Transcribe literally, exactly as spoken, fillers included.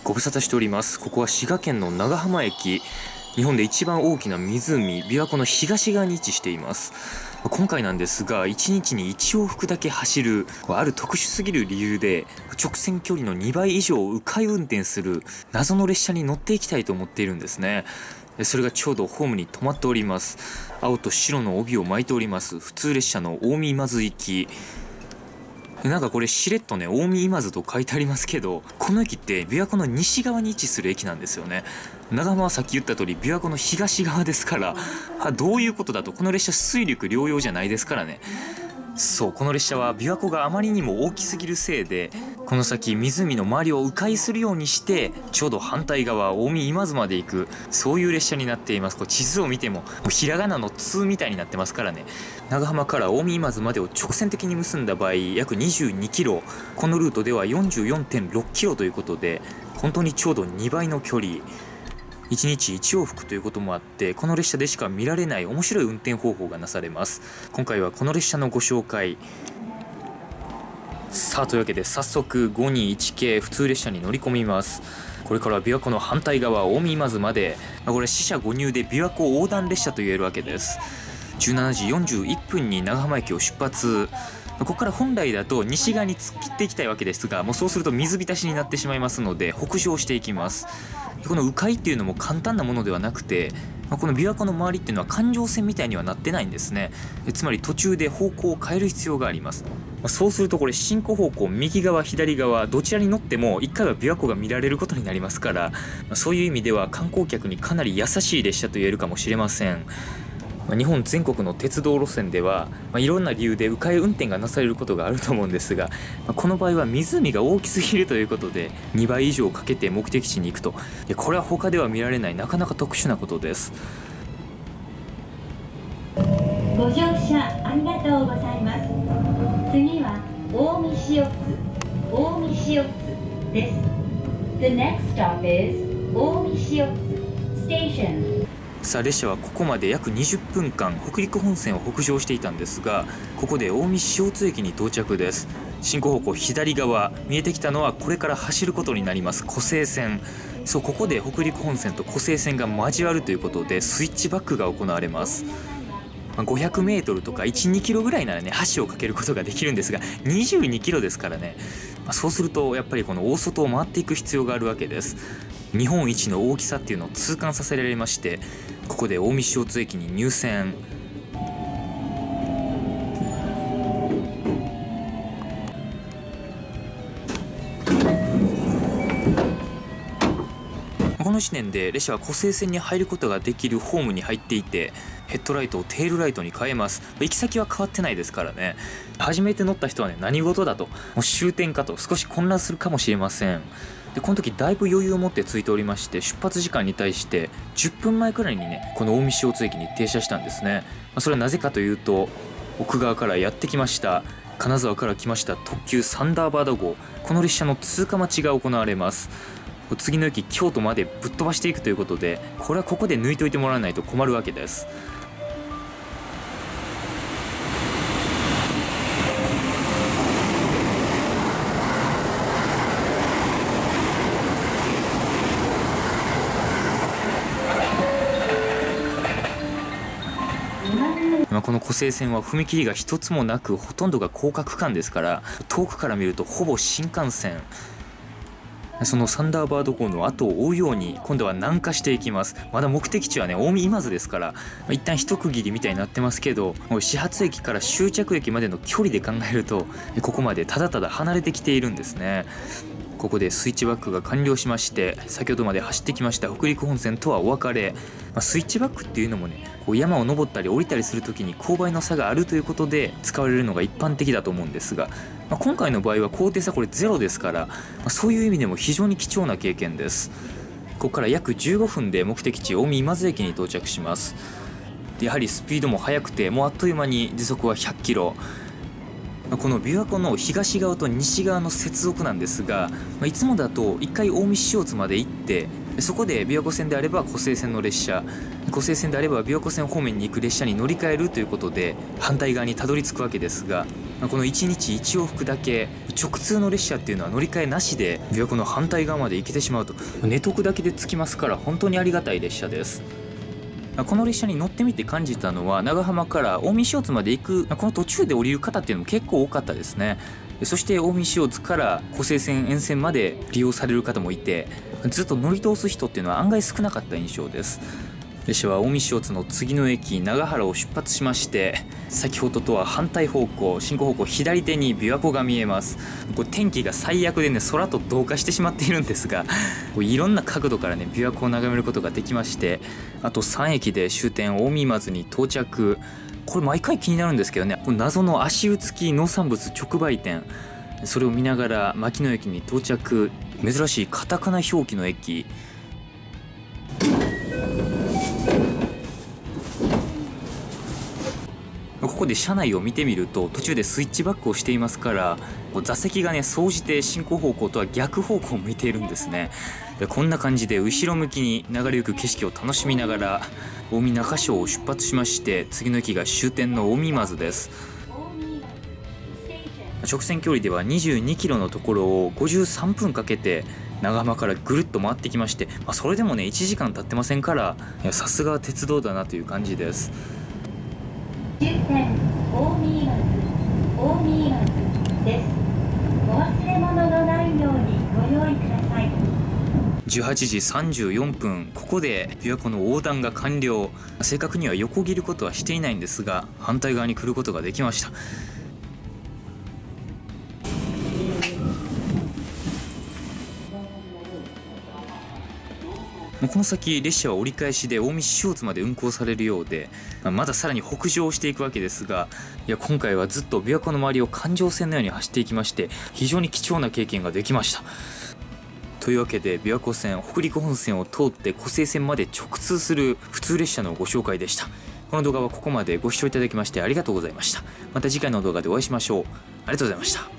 ご無沙汰しております。ここは滋賀県の長浜駅。日本で一番大きな湖、琵琶湖の東側に位置しています。今回なんですが、いちにちにいち往復だけ走る、ある特殊すぎる理由で、直線距離のにばい以上迂回運転する謎の列車に乗っていきたいと思っているんですね。それがちょうどホームに止まっております。青と白の帯を巻いております。普通列車の近江今津行き。なんかこれしれっとね、近江今津と書いてありますけど、この駅って琵琶湖の西側に位置する駅なんですよね。長浜はさっき言った通り琵琶湖の東側ですから、あ、どういうことだと、この列車水陸両用じゃないですからね。そう、この列車は琵琶湖があまりにも大きすぎるせいで、この先湖の周りを迂回するようにしてちょうど反対側近江今津まで行く、そういう列車になっています。これ地図を見てももうひらがなの「つ」みたいになってますからね。長浜から近江今津までを直線的に結んだ場合約にじゅうにキロ、このルートでは よんじゅうよんてんろっキロということで、本当にちょうどにばいの距離。いちにちいち往復ということもあって、この列車でしか見られない面白い運転方法がなされます。今回はこの列車のご紹介。さあ、というわけで早速ごにいち系普通列車に乗り込みます。これからは琵琶湖の反対側近江今津まで、これ四捨五入で琵琶湖横断列車と言えるわけです。じゅうしちじよんじゅういっぷんに長浜駅を出発。ここから本来だと西側に突っ切っていきたいわけですが、もうそうすると水浸しになってしまいますので北上していきます。この迂回っていうのも簡単なものではなくて、この琵琶湖の周りっていうのは環状線みたいにはなってないんですね。つまり途中で方向を変える必要があります。そうするとこれ進行方向右側左側どちらに乗ってもいっかいは琵琶湖が見られることになりますから、そういう意味では観光客にかなり優しい列車と言えるかもしれません。日本全国の鉄道路線では、まあ、いろんな理由で迂回運転がなされることがあると思うんですが、まあ、この場合は湖が大きすぎるということでにばい以上かけて目的地に行くと。でこれは他では見られないなかなか特殊なことです。 ご乗車ありがとうございます。次は近江塩津、近江塩津です。The next stop is 近江塩津 Station。 さあ、列車はここまで約にじゅっぷんかん北陸本線を北上していたんですが、ここで近江塩津駅に到着です。進行方向左側見えてきたのはこれから走ることになります湖西線。そう、ここで北陸本線と湖西線が交わるということでスイッチバックが行われます。ごひゃくメートルとかいち、にキロぐらいならね橋を架けることができるんですが、にじゅうにキロですからね。そうするとやっぱりこの大外を回っていく必要があるわけです。日本一の大きさっていうのを痛感させられまして、ここで近江塩津駅に入線。この時点で列車は湖西線に入ることができるホームに入っていて、ヘッドライトをテールライトに変えます。行き先は変わってないですからね。初めて乗った人はね、何事だと、もう終点かと少し混乱するかもしれません。でこの時だいぶ余裕を持ってついておりまして、出発時間に対してじゅっぷんまえくらいにねこの近江塩津駅に停車したんですね。それはなぜかというと、奥側からやってきました金沢から来ました特急サンダーバード号、この列車の通過待ちが行われます。次の駅京都までぶっ飛ばしていくということで、これはここで抜いといてもらわないと困るわけです。この湖西線は踏切が一つもなく、ほとんどが高架区間ですから、遠くから見るとほぼ新幹線。そのサンダーバード号の後を追うように今度は南下していきます。まだ目的地はね近江今津ですから、一旦一区切りみたいになってますけど、始発駅から終着駅までの距離で考えるとここまでただただ離れてきているんですね。ここでスイッチバックが完了しまして、先ほどまで走ってきました北陸本線とはお別れ。まあ、スイッチバックっていうのもね、こう山を登ったり降りたりする時に勾配の差があるということで使われるのが一般的だと思うんですが、まあ、今回の場合は高低差これゼロですから、まあ、そういう意味でも非常に貴重な経験です。ここから約じゅうごふんで目的地近江今津駅に到着します。でやはりスピードも速くて、もうあっという間に時速はひゃっキロ。この琵琶湖の東側と西側の接続なんですが、いつもだと一回近江塩津まで行って、そこで琵琶湖線であれば湖西線の列車、湖西線であれば琵琶湖線方面に行く列車に乗り換えるということで反対側にたどり着くわけですが、 このいちにちいち往復だけ直通の列車っていうのは乗り換えなしで琵琶湖の反対側まで行けてしまうと、寝とくだけで着きますから本当にありがたい列車です。この列車に乗ってみて感じたのは、長浜から近江塩津まで行くこの途中で降りる方っていうのも結構多かったですね。そして近江塩津から湖西線沿線まで利用される方もいて、ずっと乗り通す人っていうのは案外少なかった印象です。列車は近江塩津の次の駅長原を出発しまして、先ほどとは反対方向、進行方向左手に琵琶湖が見えます。これ天気が最悪でね、空と同化してしまっているんですが、こういろんな角度からね琵琶湖を眺めることができまして、あとさん駅で終点近江松に到着。これ毎回気になるんですけどね、これ謎の足湯付き農産物直売店、それを見ながら牧野駅に到着。珍しいカタカナ表記の駅。ここで車内を見てみると、途中でスイッチバックをしていますから、座席がね総じて進行方向とは逆方向を向いているんですね。でこんな感じで後ろ向きに流れゆく景色を楽しみながら近江中小を出発しまして、次の駅が終点の近江松です。直線距離ではにじゅうにキロのところをごじゅうさんぷんかけて長浜からぐるっと回ってきまして、まあ、それでもねいちじかん経ってませんから、さすが鉄道だなという感じです。 終点近江松近江松です。お忘れ物のないようにご用意ください。 じゅうはちじさんじゅうよんぷん、ここで琵琶湖の横断が完了。正確には横切ることはしていないんですが、反対側に来ることができました。この先列車は折り返しで近江塩津まで運行されるようで、まださらに北上していくわけですが、いや今回はずっと琵琶湖の周りを環状線のように走っていきまして、非常に貴重な経験ができました。というわけで琵琶湖線北陸本線を通って湖西線まで直通する普通列車のご紹介でした。この動画はここまでご視聴いただきましてありがとうございました。また次回の動画でお会いしましょう。ありがとうございました。